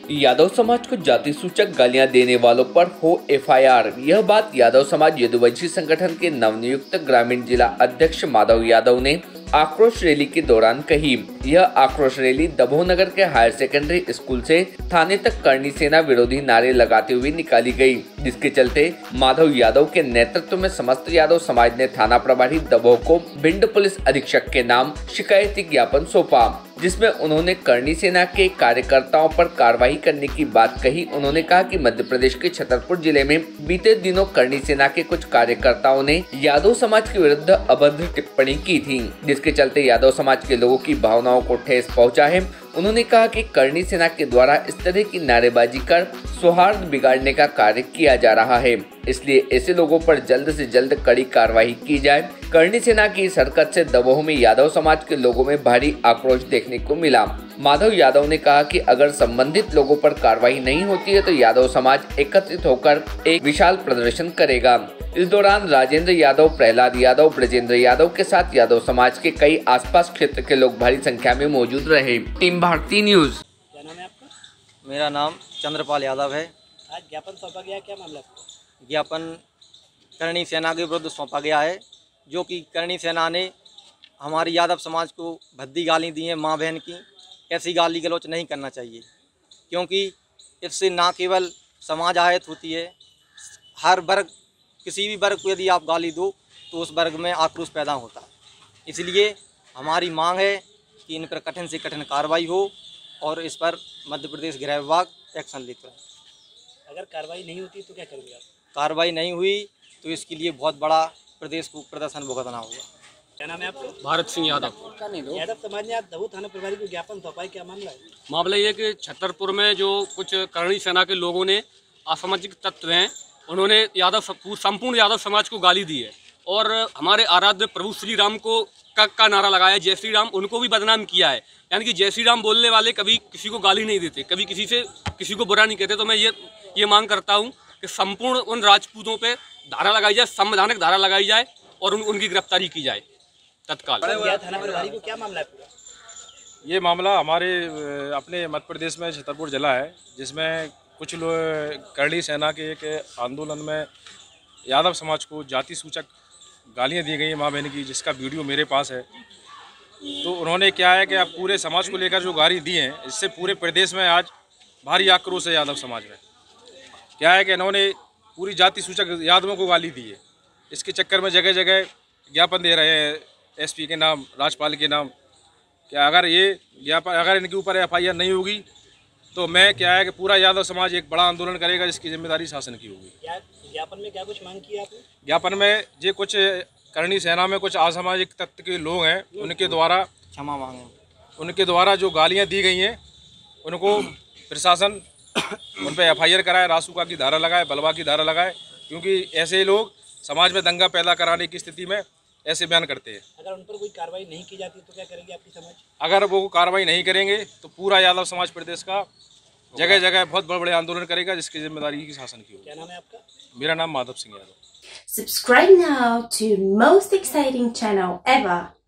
यादव समाज को जाति सूचक गालियां देने वालों पर हो एफआईआर। यह बात यादव समाज यदुवंशी संगठन के नवनियुक्त ग्रामीण जिला अध्यक्ष माधव यादव ने आक्रोश रैली के दौरान कही। यह आक्रोश रैली दभोह नगर के हायर सेकेंडरी स्कूल से थाने तक करणी सेना विरोधी नारे लगाते हुए निकाली गई, जिसके चलते माधव यादव के नेतृत्व में समस्त यादव समाज ने थाना प्रभारी दभोह को भिंड पुलिस अधीक्षक के नाम शिकायती ज्ञापन सौंपा, जिसमें उन्होंने करणी सेना के कार्यकर्ताओं पर कार्रवाई करने की बात कही। उन्होंने कहा कि मध्य प्रदेश के छतरपुर जिले में बीते दिनों करणी सेना के कुछ कार्यकर्ताओं ने यादव समाज के विरुद्ध अभद्र टिप्पणी की थी, जिसके चलते यादव समाज के लोगों की भावनाओं को ठेस पहुंचा है। उन्होंने कहा कि करणी सेना के द्वारा इस तरह की नारेबाजी कर सौहार्द बिगाड़ने का कार्य किया जा रहा है, इसलिए ऐसे लोगों पर जल्द से जल्द कड़ी कार्रवाई की जाए। करणी सेना की इस हरकत से दभोह में यादव समाज के लोगों में भारी आक्रोश देखने को मिला। माधव यादव ने कहा कि अगर संबंधित लोगों पर कार्रवाई नहीं होती है तो यादव समाज एकत्रित होकर एक विशाल प्रदर्शन करेगा। इस दौरान राजेंद्र यादव, प्रहलाद यादव, ब्रजेंद्र यादव के साथ यादव समाज के कई आसपास क्षेत्र के लोग भारी संख्या में मौजूद रहे। Team Bharti news. क्या नाम है आपका? मेरा नाम चंद्रपाल यादव है। आज ज्ञापन सौंपा गया, क्या मामला है? ज्ञापन करणी सेना के विरुद्ध सौंपा गया है, जो कि करणी सेना ने हमारी यादव समाज को भद्दी गाली दी है, माँ बहन की। ऐसी गाली गलौच नहीं करना चाहिए, क्योंकि इससे ना केवल समाज आहत होती है, हर वर्ग, किसी भी वर्ग को यदि आप गाली दो तो उस वर्ग में आक्रोश पैदा होता है। इसलिए हमारी मांग है कि इन पर कठिन से कठिन कार्रवाई हो और इस पर मध्य प्रदेश गृह विभाग एक्शन लेता है। अगर कार्रवाई नहीं होती तो क्या करेंगे आप? कार्रवाई नहीं हुई तो इसके लिए बहुत बड़ा प्रदेश को प्रदर्शन भुगतना होगा। क्या नाम है आपका? भारत सिंह यादव। यादव समाज ने आज दभोह थाना प्रभारी को ज्ञापन सौंपा है, क्या मामला है? मामला ये कि छतरपुर में जो कुछ करणी सेना के लोगों ने, असामाजिक तत्व हैं, उन्होंने संपूर्ण यादव समाज को गाली दी है और हमारे आराध्य प्रभु श्री राम को का नारा लगाया, जय श्री राम, उनको भी बदनाम किया है। यानी कि जय श्री राम बोलने वाले कभी किसी को गाली नहीं देते, कभी किसी को बुरा नहीं कहते। तो मैं ये मांग करता हूँ कि संपूर्ण उन राजपूतों पे धारा लगाई जाए, संवैधानिक धारा लगाई जाए और उनकी गिरफ्तारी की जाए तत्काल। थाना प्रभारी को क्या मामला है पूरा? ये मामला हमारे अपने मध्य प्रदेश में छतरपुर जिला है, जिसमें कुछ लोग करणी सेना के एक आंदोलन में यादव समाज को जाति सूचक गालियां दी गई हैं माँ बहन की, जिसका वीडियो मेरे पास है। तो उन्होंने क्या है कि अब पूरे समाज को लेकर जो गाली दी हैं, इससे पूरे प्रदेश में आज भारी आक्रोश है यादव समाज में। क्या है कि इन्होंने पूरी जाति सूचक यादवों को गाली दी है। इसके चक्कर में जगह जगह ज्ञापन दे रहे हैं एसपी के नाम, राज्यपाल के नाम। क्या अगर ये ज्ञापन, अगर इनके ऊपर एफआईआर नहीं होगी तो मैं क्या है कि पूरा यादव समाज एक बड़ा आंदोलन करेगा, जिसकी जिम्मेदारी शासन की होगी। ज्ञापन में क्या कुछ मांग की आपने? ज्ञापन में ये कुछ करणी सेना में कुछ असामाजिक तत्व के लोग हैं, उनके द्वारा क्षमा मांगे, उनके द्वारा जो गालियां दी गई हैं, उनको प्रशासन उन पर एफआईआर कराए, रासुका की धारा लगाए, बलवा की धारा लगाए, क्योंकि ऐसे लोग समाज में दंगा पैदा कराने की स्थिति में ऐसे बयान करते हैं। अगर उन पर कोई कार्रवाई नहीं की जाती तो क्या करेंगे आपकी समाज? अगर वो कार्रवाई नहीं करेंगे तो पूरा यादव समाज प्रदेश का जगह जगह बहुत बड़े बड़े आंदोलन करेगा, जिसकी जिम्मेदारी की शासन की होगी। क्या नाम है आपका? मेरा नाम Madhav Singh Yadav. Subscribe now to most exciting channel ever.